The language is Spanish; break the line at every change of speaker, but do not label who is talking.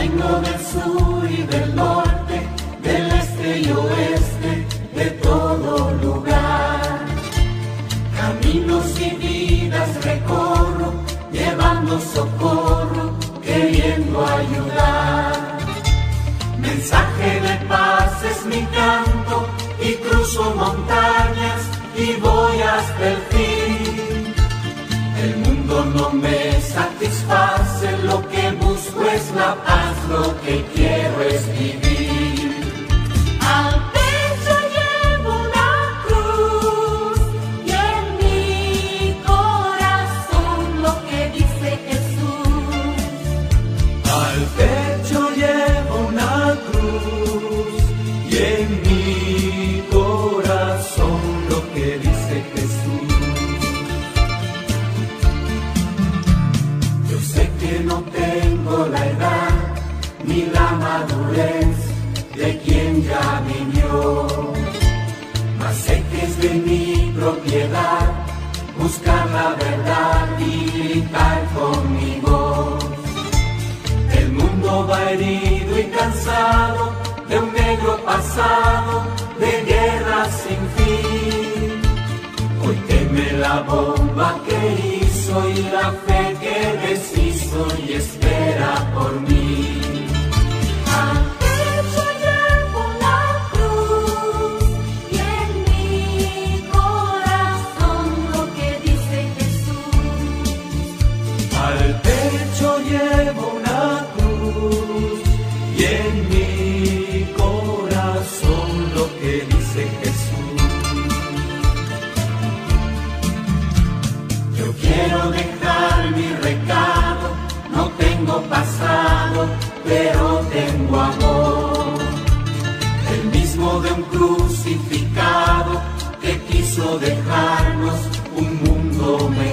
vengo del sur y del norte, del este y oeste, de todo lugar. Caminos y vidas recorro, llevando socorro, queriendo ayudar. Mensaje de paz es mi canto, y cruzo montañas y voy hasta el fin. El mundo no me satisface, lo que busco es la paz, lo que quiero es vivir. Al pecho llevo una cruz y en mi corazón lo que dice Jesús.
Al pecho llevo una cruz y en mi corazón lo que dice Jesús.
Yo sé que no tengo la edad ni la madurez de quien ya vivió, mas sé que es de mi propiedad buscar la verdad y gritar con mi voz. El mundo va herido y cansado de un negro pasado, de guerra sin fin. Hoy teme la bomba que hizo y la fe que deshizo y espera por mí. Al pecho llevo la cruz y en mi corazón lo que dice Jesús.
Al pecho llevo una cruz y en mi corazón lo que dice Jesús.
Yo quiero dejar mi recado, no tengo pasado, pero tengo amor. El mismo de un crucificado que quiso dejarnos un mundo mejor.